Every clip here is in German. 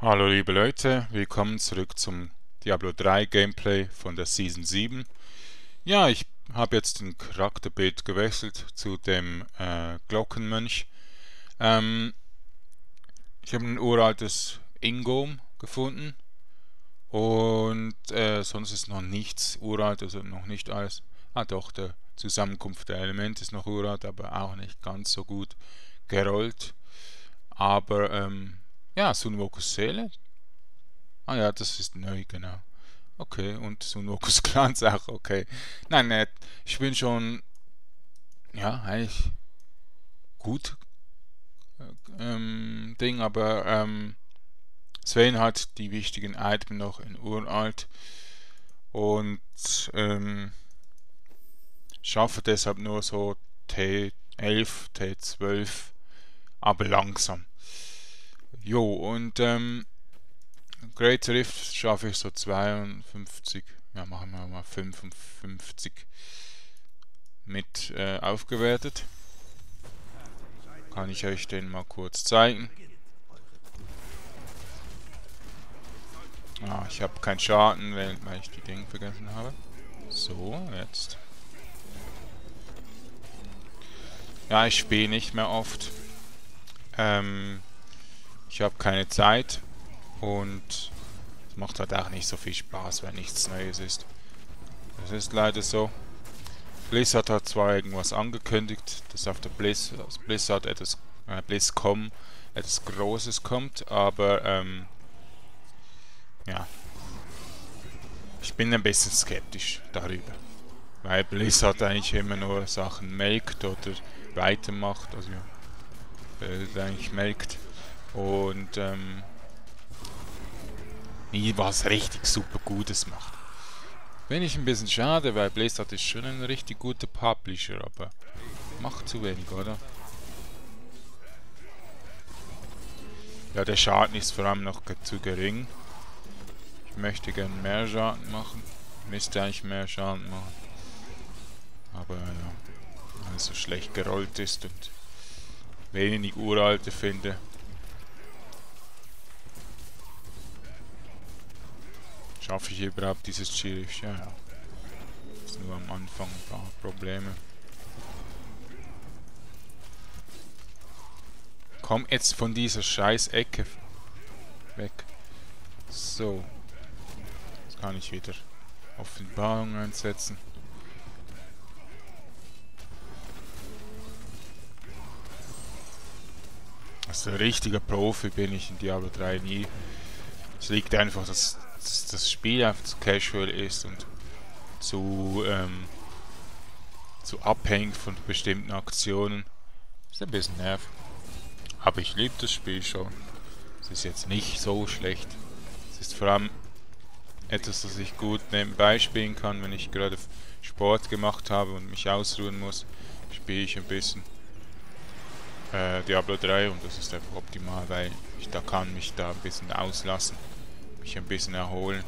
Hallo liebe Leute, willkommen zurück zum Diablo 3 Gameplay von der Season 7. Ja, ich habe jetzt den Charakterbild gewechselt zu dem Glockenmönch. Ähm, Ich habe ein uraltes Ingom gefunden und sonst ist noch nichts uralt, also noch nicht alles. Ah doch, der Zusammenkunft der Elemente ist noch uralt, aber auch nicht ganz so gut gerollt. Aber ja, Sunwokers Seele. Ah ja, das ist neu, genau. Okay, und Sunokus Clans auch, okay. Nein, ich bin schon, ja, eigentlich gut Ding, aber Sven hat die wichtigen Items noch in uralt und schaffe deshalb nur so T11, T12, aber langsam. Jo, und Great Rift schaffe ich so 52, ja, machen wir mal 55 mit aufgewertet. Kann ich euch den mal kurz zeigen. Ah, ich habe keinen Schaden, weil ich die Dinge vergessen habe. So, jetzt. Ja, ich spiele nicht mehr oft. Ich habe keine Zeit und es macht halt auch nicht so viel Spaß, wenn nichts Neues ist. Das ist leider so. Blizzard hat zwar irgendwas angekündigt, dass auf der Blizzard etwas, BlizzCon etwas Großes kommt, aber ja, ich bin ein bisschen skeptisch darüber. Weil Blizzard eigentlich immer nur Sachen melkt oder weitermacht, also eigentlich melkt und nie was richtig super Gutes macht. Finde ich ein bisschen schade, weil Blizzard ist schon ein richtig guter Publisher, aber macht zu wenig, oder? Ja, der Schaden ist vor allem noch zu gering. Ich möchte gerne mehr Schaden machen. Müsste eigentlich mehr Schaden machen. Aber ja, weil es so schlecht gerollt ist und wenig uralte finde. Schaffe ich überhaupt dieses Sheriff? Ja, ja. Ist nur am Anfang ein paar Probleme. Komm jetzt von dieser scheiß Ecke weg. So. Jetzt kann ich wieder Offenbarung einsetzen. Also ein richtiger Profi bin ich in Diablo 3 nie. Es liegt einfach, dass das Spiel einfach zu casual ist und zu abhängig von bestimmten Aktionen. Ist ein bisschen nervig. Aber ich liebe das Spiel schon. Es ist jetzt nicht so schlecht. Es ist vor allem etwas, das ich gut nebenbei spielen kann, wenn ich gerade Sport gemacht habe und mich ausruhen muss. Spiele ich ein bisschen Diablo 3 und das ist einfach optimal, weil ich da kann mich da ein bisschen auslassen, mich ein bisschen erholen.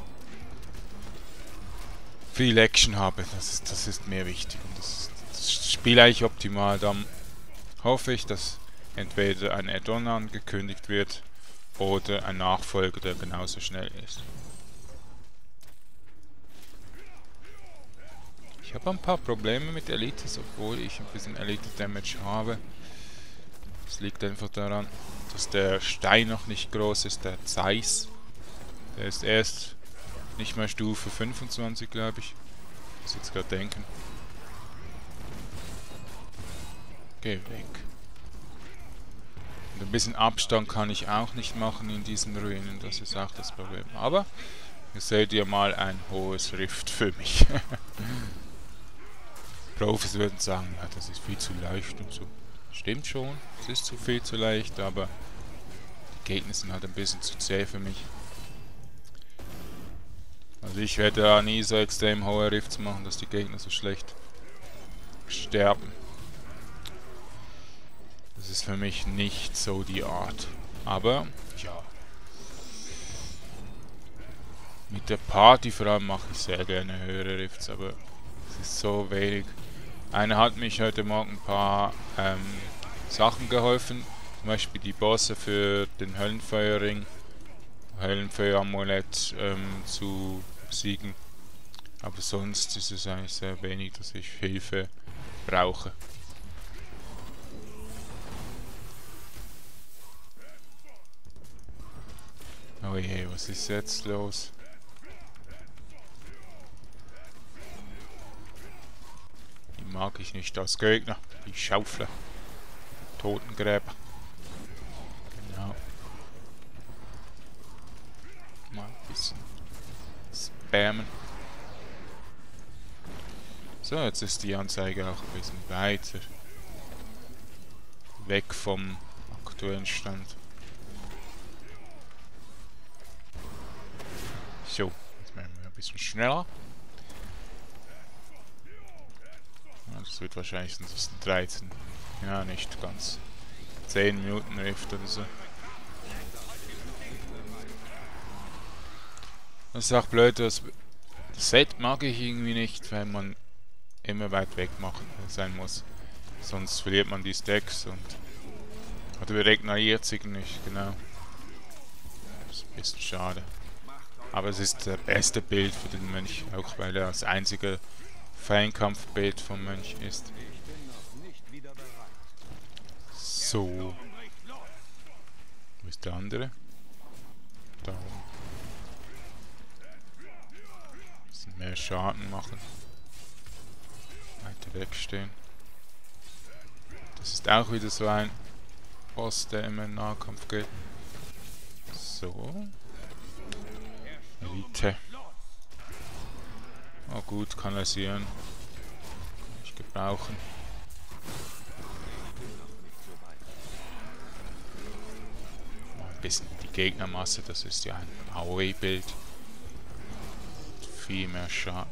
Viel Action habe, das ist mir wichtig und das Spiel eigentlich optimal. Dann hoffe ich, dass entweder ein Add-on angekündigt wird oder ein Nachfolger, der genauso schnell ist. Ich habe ein paar Probleme mit Elites, obwohl ich ein bisschen Elite-Damage habe. Es liegt einfach daran, dass der Stein noch nicht groß ist, der Zeiss. Der ist erst nicht mal Stufe 25, glaube ich. Muss jetzt gerade denken. Geh weg. Und ein bisschen Abstand kann ich auch nicht machen in diesen Ruinen, das ist auch das Problem. Aber ihr seht ja mal ein hohes Rift für mich. Profis würden sagen, ja, das ist viel zu leicht und so. Stimmt schon, es ist zu viel zu leicht, aber die Gegner sind halt ein bisschen zu zäh für mich. Also ich werde da nie so extrem hohe Rifts machen, dass die Gegner so schlecht sterben. Das ist für mich nicht so die Art. Aber, ja. Mit der Party vor allem mache ich sehr gerne höhere Rifts, aber es ist so wenig. Einer hat mich heute Morgen ein paar Sachen geholfen. Zum Beispiel die Bosse für den Höllenfeuerring. Höllenfeuer-Amulett zu besiegen. Aber sonst ist es eigentlich sehr wenig, dass ich Hilfe brauche. Oh je, was ist jetzt los? Die mag ich nicht als Gegner. Die Schaufler. Totengräber. Genau. Mal ein bisschen spammen. So, jetzt ist die Anzeige auch ein bisschen weiter weg vom aktuellen Stand. So, jetzt machen wir ein bisschen schneller. Ja, das wird wahrscheinlich sonst 13. Ja, nicht ganz. 10 Minuten Rift oder so. Das ist auch blöd, das Set mag ich irgendwie nicht, weil man immer weit weg sein muss. Sonst verliert man die Stacks und oder regeneriert sich nicht, genau. Das ist ein bisschen schade. Aber es ist das beste Bild für den Mönch, auch weil er das einzige Feinkampfbild vom Mönch ist. So. Wo ist der andere? Da oben. Bisschen mehr Schaden machen. Weiter wegstehen. Das ist auch wieder so ein Boss, der immer in Nahkampf geht. So. Elite. Oh gut, kanalisieren. Kann ich gebrauchen. Mal ein bisschen die Gegnermasse, das ist ja ein AOE-Bild. Viel mehr Schaden.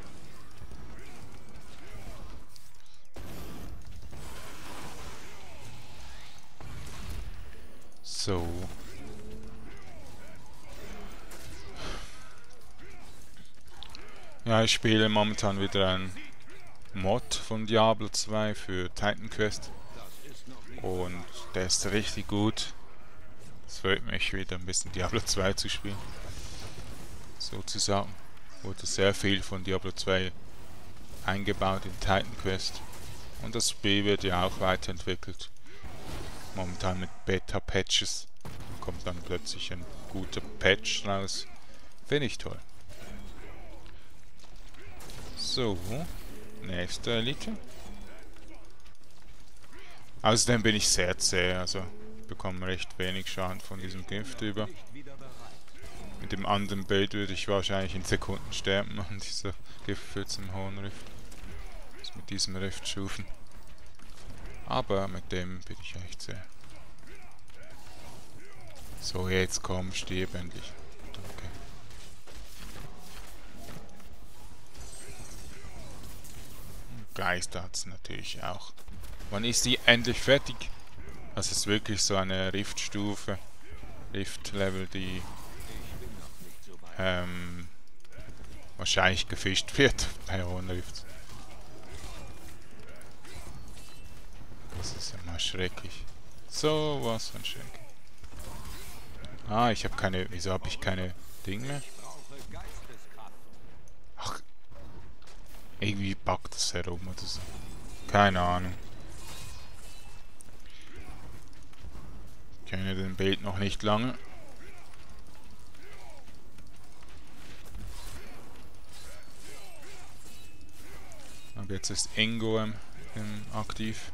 So. Ja, ich spiele momentan wieder einen Mod von Diablo 2 für Titan Quest. Und der ist richtig gut. Es freut mich wieder ein bisschen Diablo 2 zu spielen. Sozusagen wurde sehr viel von Diablo 2 eingebaut in Titan Quest. Und das Spiel wird ja auch weiterentwickelt. Momentan mit Beta-Patches. Kommt dann plötzlich ein guter Patch raus. Finde ich toll. So, nächste Elite. Außerdem bin ich sehr zäh, also bekomme recht wenig Schaden von diesem Gift über. Mit dem anderen Bild würde ich wahrscheinlich in Sekunden sterben an dieser Gift zum hohen Rift. Also mit diesem Riftstufen. Aber mit dem bin ich echt zäh. So, jetzt komm, stirb endlich. Danke. Geister hat es natürlich auch. Wann ist die endlich fertig? Das ist wirklich so eine Riftstufe, Rift-Level, die wahrscheinlich gefischt wird bei hohen Rifts. Das ist ja mal schrecklich. So was von schrecklich. Ah, ich habe keine. Wieso habe ich keine Ding mehr? Ach, irgendwie buggt das herum oder so. Keine Ahnung. Ich kenne den Bild noch nicht lange. Aber jetzt ist Ingo aktiv.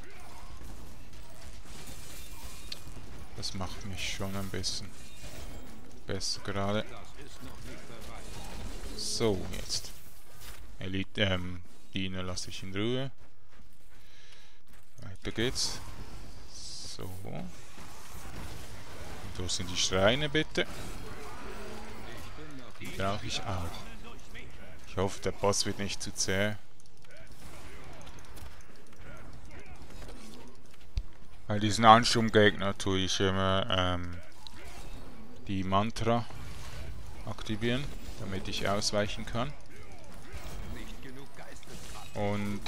Das macht mich schon ein bisschen besser gerade. So, jetzt. Elite, Diener lasse ich in Ruhe. Weiter geht's. So. Und wo sind die Schreine bitte? Die brauche ich auch. Ich hoffe, der Boss wird nicht zu zäh. Bei diesen Ansturmgegner tue ich immer die Mantra aktivieren, damit ich ausweichen kann. Und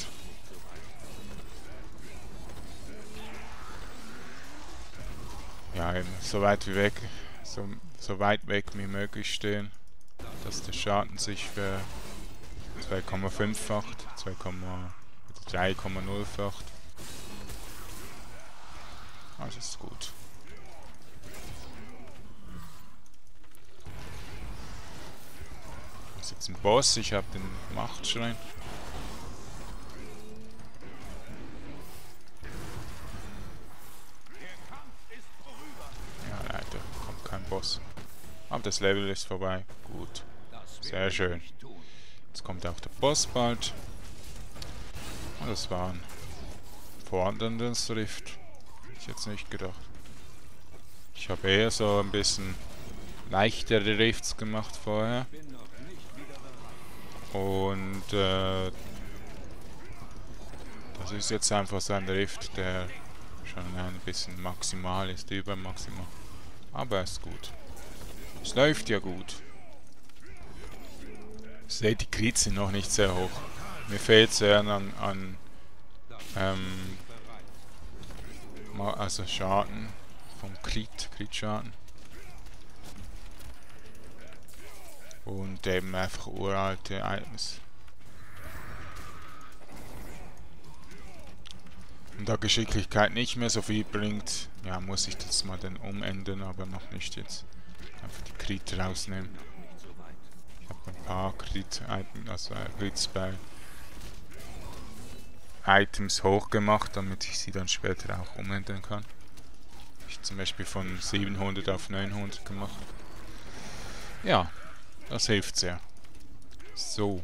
ja, eben so weit wie weg so weit weg wie möglich stehen, dass der Schaden sich für 2,5-facht, 3,0-facht. Das ist gut. Das ist jetzt ein Boss, ich habe den Machtschrein. Ja, leider kommt kein Boss. Aber das Level ist vorbei. Gut. Sehr schön. Jetzt kommt auch der Boss bald. Und das war ein vorhandenes Rift. Hätte ich jetzt nicht gedacht. Ich habe eher so ein bisschen leichtere Rifts gemacht vorher. Und das ist jetzt einfach so ein Rift, der schon ein bisschen maximal ist, übermaximal. Aber er ist gut. Es läuft ja gut. Seht, die Crits sind noch nicht sehr hoch. Mir fehlt sehr an also Schaden vom Crit-Schaden. Und eben einfach uralte Items. Und da Geschicklichkeit nicht mehr so viel bringt, ja, muss ich das mal dann umändern, aber noch nicht jetzt. Einfach die Crit rausnehmen. Ich habe ein paar Crits bei Items hochgemacht, damit ich sie dann später auch umändern kann. Ich zum Beispiel von 700 auf 900 gemacht. Ja, das hilft sehr. So.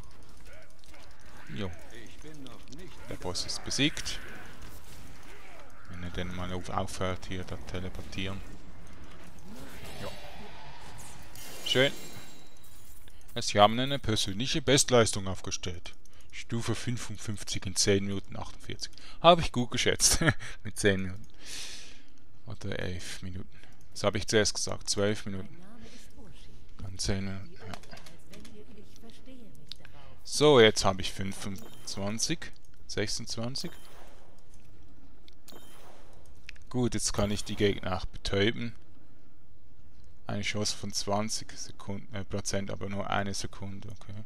Jo. Der Boss ist besiegt. Wenn er denn mal aufhört hier, da teleportieren. Ja. Schön. Sie haben eine persönliche Bestleistung aufgestellt. Stufe 55 in 10 Minuten 48. Habe ich gut geschätzt. Mit 10 Minuten. Oder 11 Minuten. Das habe ich zuerst gesagt. 12 Minuten. Dann 10 Minuten. Ja. So, jetzt habe ich 25. 26. Gut, jetzt kann ich die Gegner auch betäuben. Ein Schuss von 20 Prozent, aber nur eine Sekunde. Okay.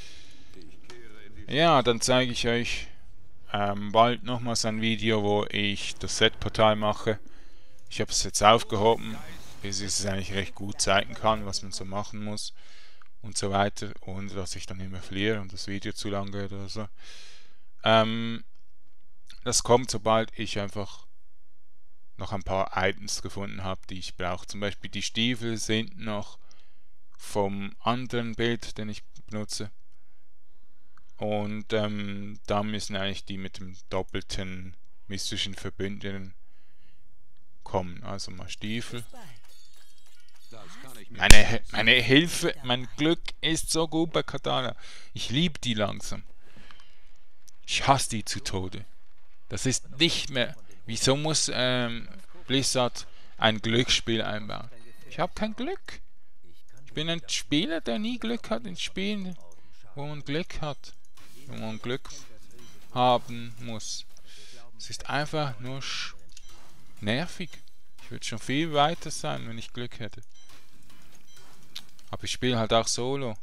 Ja, dann zeige ich euch bald nochmals ein Video, wo ich das Set-Portal mache. Ich habe es jetzt aufgehoben, bis ich es eigentlich recht gut zeigen kann, was man so machen muss und so weiter, ohne dass ich dann immer verliere und das Video zu lang geht oder so. Das kommt, sobald ich einfach noch ein paar Items gefunden habe, die ich brauche. Zum Beispiel die Stiefel sind noch vom anderen Bild, den ich benutze. Und da müssen eigentlich die mit dem doppelten mystischen Verbündeten kommen. Also mal Stiefel. Meine Hilfe, mein Glück ist so gut bei Katana. Ich liebe die langsam. Ich hasse die zu Tode. Das ist nicht mehr. Wieso muss Blizzard ein Glücksspiel einbauen? Ich habe kein Glück. Ich bin ein Spieler, der nie Glück hat in Spielen, wo man Glück hat. Wo man Glück haben muss. Es ist einfach nur nervig. Ich würde schon viel weiter sein, wenn ich Glück hätte. Aber ich spiele halt auch Solo.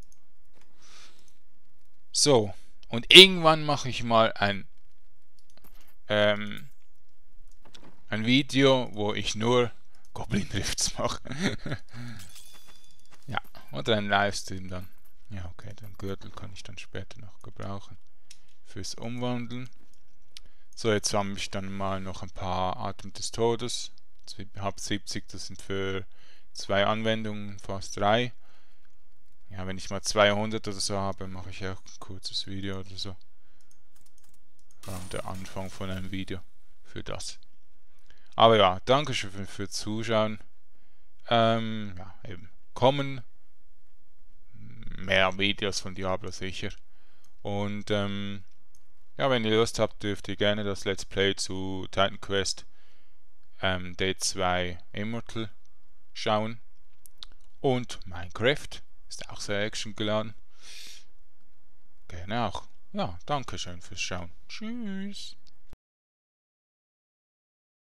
So. Und irgendwann mache ich mal ein Video, wo ich nur Goblin Rifts mache. Ja, oder ein Livestream dann. Ja, okay, den Gürtel kann ich dann später noch gebrauchen. Fürs Umwandeln. So, jetzt habe ich dann mal noch ein paar Atem des Todes. Ich habe 70, das sind für 2 Anwendungen, fast 3. Ja, wenn ich mal 200 oder so habe, mache ich auch ein kurzes Video oder so. Der Anfang von einem Video für das. Aber ja, danke schön für Zuschauen. Ja, eben. Kommen mehr Videos von Diablo sicher. Und ja, wenn ihr Lust habt, dürft ihr gerne das Let's Play zu Titan Quest Day 2 Immortal schauen. Und Minecraft ist auch sehr actiongeladen. Gerne auch. Ja, danke schön fürs Schauen. Tschüss.